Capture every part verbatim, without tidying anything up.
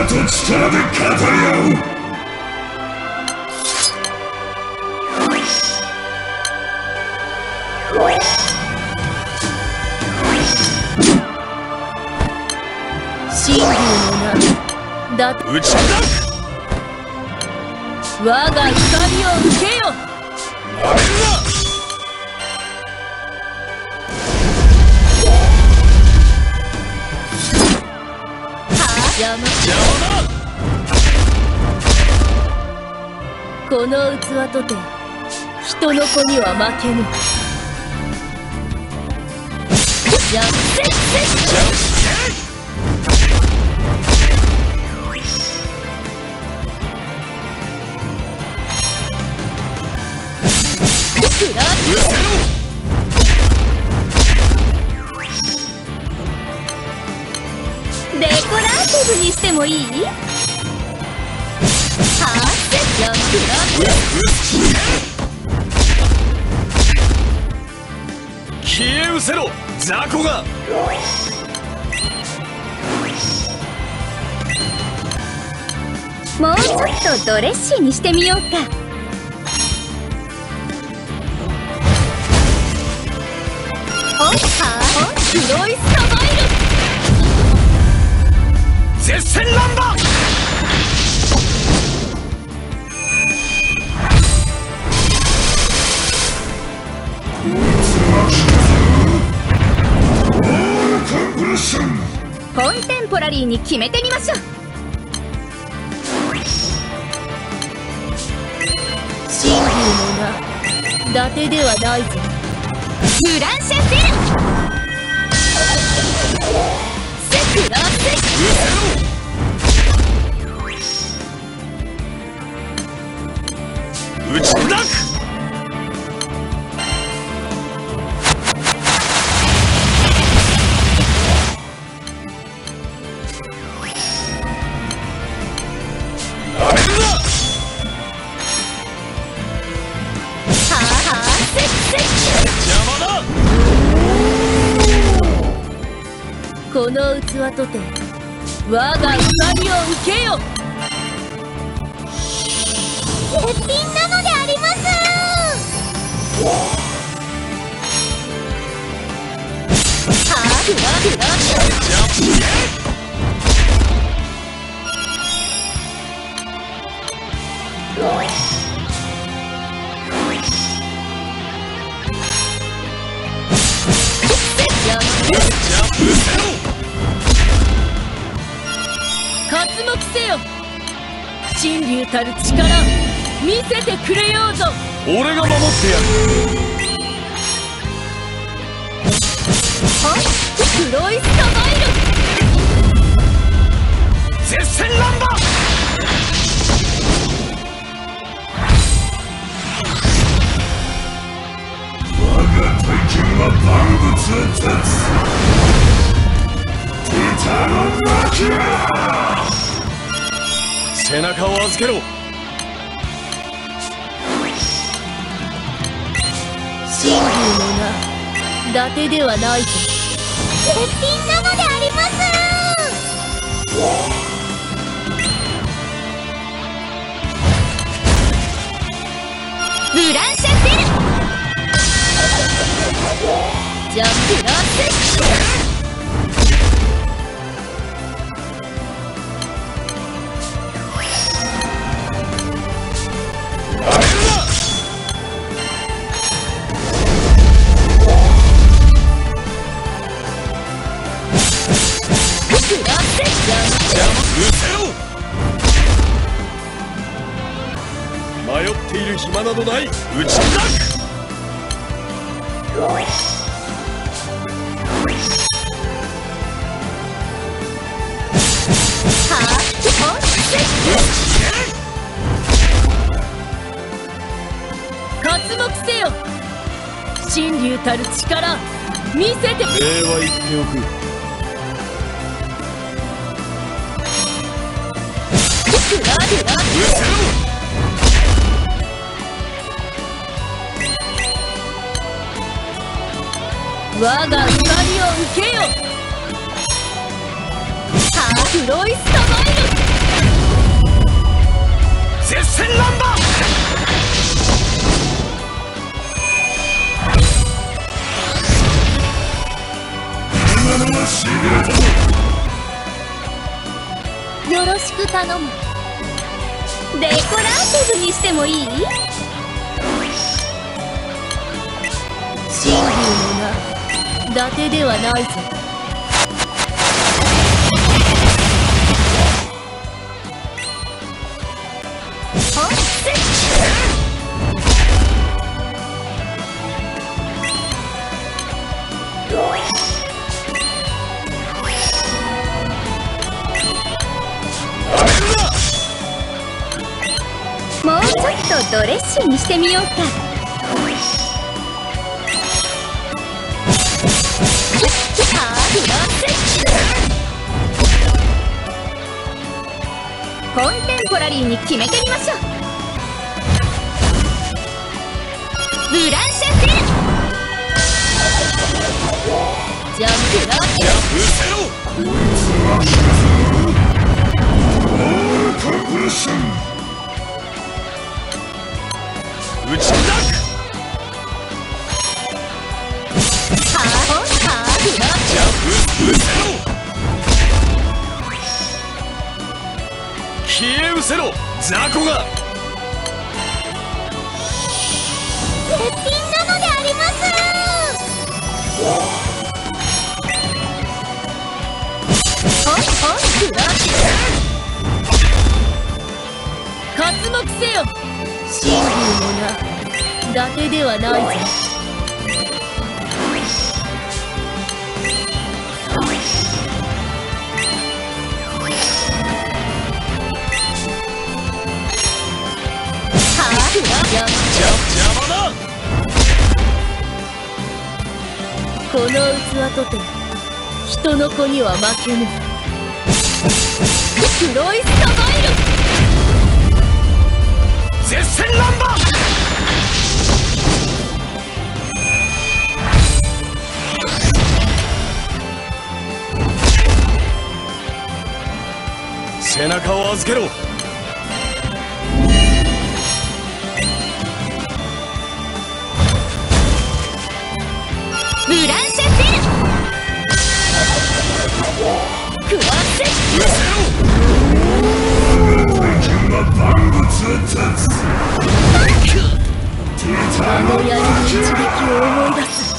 と力で語り合う。 神竜の名だと打ち砕く。 我が光を受けよ。 なめるな。 邪魔邪魔だ。 この器とて人の子には負けぬ。じゃせっせっくらデコラーティブにしてもいい？はあ、せっやくら消え失せろ雑魚が。 もうちょっとドレッシーにしてみようか。おっはあ、黒いサバイル絶戦乱馬。 コンテンポラリーに決めてみましょう。神竜の名伊達ではないぞ。フランシャフィルセクラセク打ち砕く。 この器とて我が光を受けよ。絶品なのであります。はあ、くらくら刮目せよ。神竜たる力見せてくれようぞ。 俺が守ってやる。 はっ、黒いサバイル絶戦乱馬。 我が体験は万物を断つ。ティタのマキラ。 背中を預けろ。 神竜の名伊達ではないぞ。絶品なのであります。ブランシャフィルジャンプラセッ迷っている暇などない。打ち砕く。 刮目せよ。神竜たる力見せて。 礼は言っておく。 くらくら我が光を受けよ。はあ、黒いサバイル絶戦乱馬。 今のはしびれたぞ。 よろしく頼む。デコラーティブにしてもいい？真竜の名、伊達ではないぞ。もうちょっとドレッシーにしてみようか。コンテンポラリーに決めてみましょう。ブランシェフィルジャンプラジャンプせろ。 オールコンプレッション。 打ち砕く。 ハーハーフラジャンプ失せろ。消え失せろ雑魚が。 絶品なのであります。ほっほっフラッシュ刮目せよ。真竜の名、伊達ではないぞ。 邪魔だ。 この器とて人の子には負けぬ。黒いサバイル絶戦乱馬。背中を預けろ。 ブランシェフィルクワッセ失せろ。 大金は万物を絶つ。ティタあノの槍の一撃を思い出す。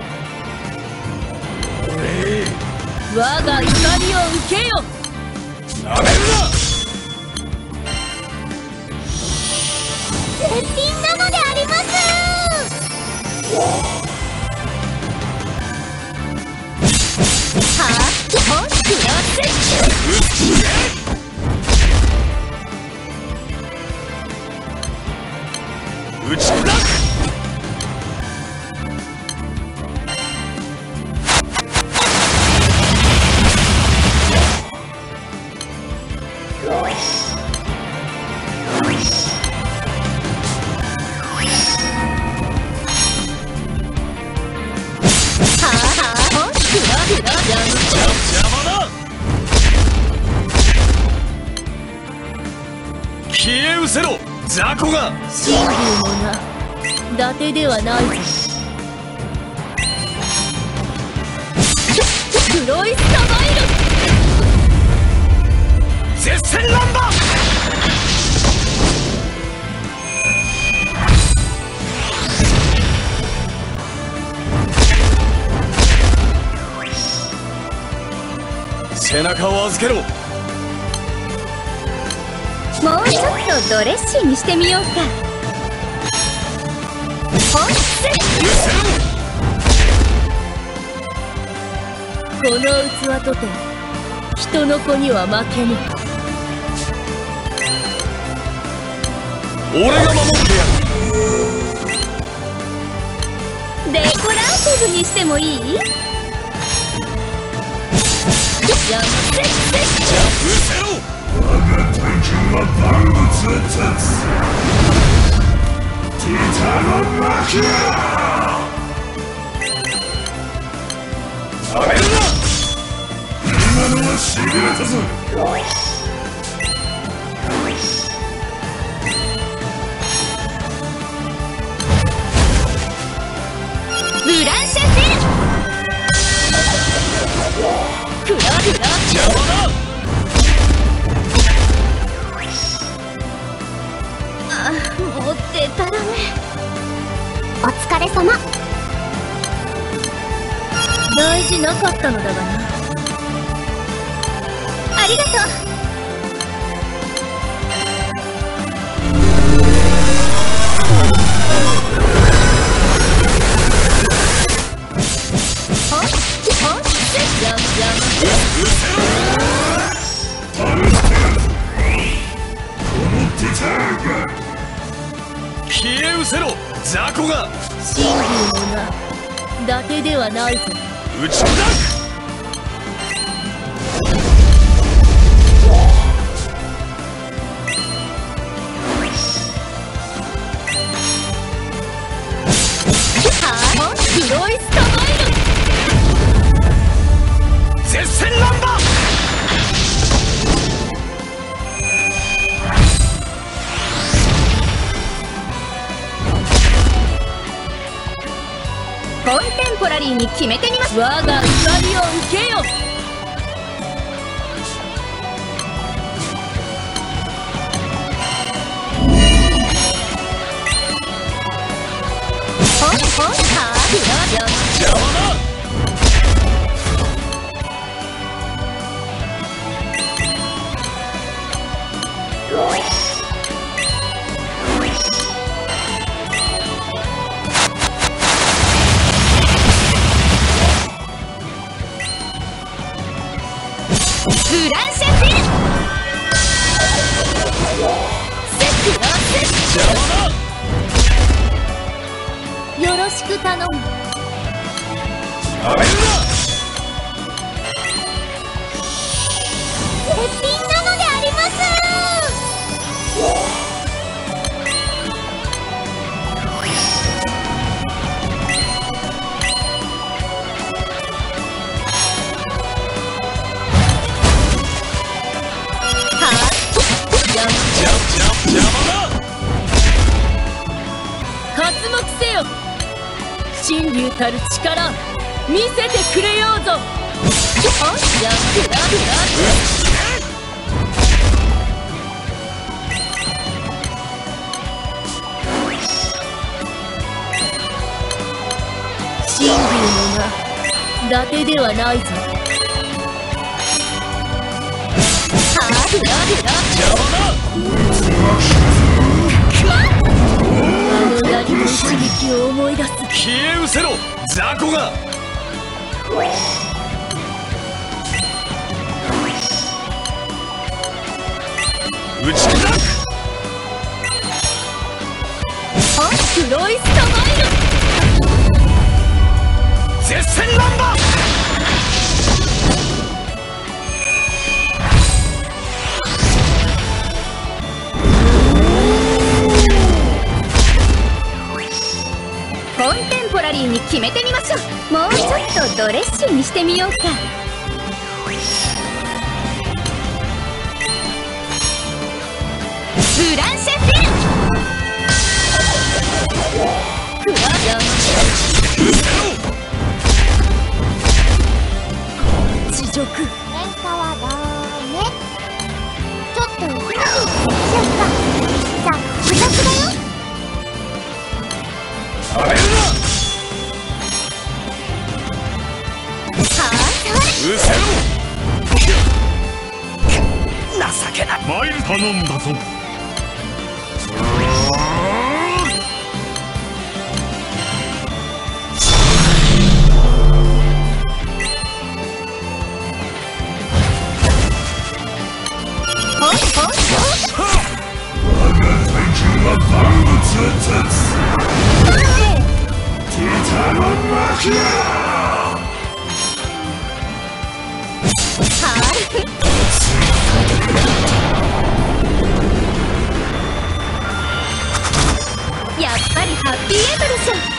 我が怒りを受けよ。 なめるな。 絶品なのであります。はあ、ほっクロス打ち砕く。邪魔だ。消え失せろ雑魚が。 真竜の名、伊達ではないぞ。黒いサバイル絶戦乱馬。背中を預けろ。 もうちょっとドレッシーにしてみようか。ほっせこの器とて人の子には負けぬ。 俺が守ってやる。 デコラーティブにしてもいい？ジャンプせっせっジャンプせろ。 我が大金は万物を絶つ。ティタノマキア。 なめるな。 今のはしびれたぞ。 クラクラ邪魔だ。 あ、もうデタラメ。 お疲れ様。 大事なかったのだがな。ありがとう。ほっほっせじゃんじゃん。 消え失せろ雑魚が。 真竜の名伊達ではないぞ。 打ち砕く。 はあ、黒いスタマイル。 絶戦乱馬。 コンテンポラリーに決めてみます。我が怒りを受けよ。ほっほっはあ、 邪魔だ。 ブランシェフィル。セクラセ邪魔だ。 よろしく頼む。 食べるな。 絶品なのであります。 邪魔だ。 刮目せよ。真竜たる力見せてくれようぞ。おっじゃクラクラ。真竜の名伊達ではないぞ。はあ、クラクラ。 邪魔だ。 あの槍の一撃を思い出す。 消え失せろ雑魚が。打ち砕く。 あ、黒いスタマイル。 絶戦乱馬。 コンテンポラリーに決めてみましょう。もうちょっとドレッシーにしてみようか。ブランシェフィル。クワジャン地獄。 喧嘩はダメ。ちょっと息抜きしよっか。さあ、部活だよ。 食べるな。 はあ、 うせろ。情けない。マイル頼んだぞ。 ほっほっほっ。 我が大軍は万物絶つ。ティタノマキア。 やっぱりハッピーエンドでしょ。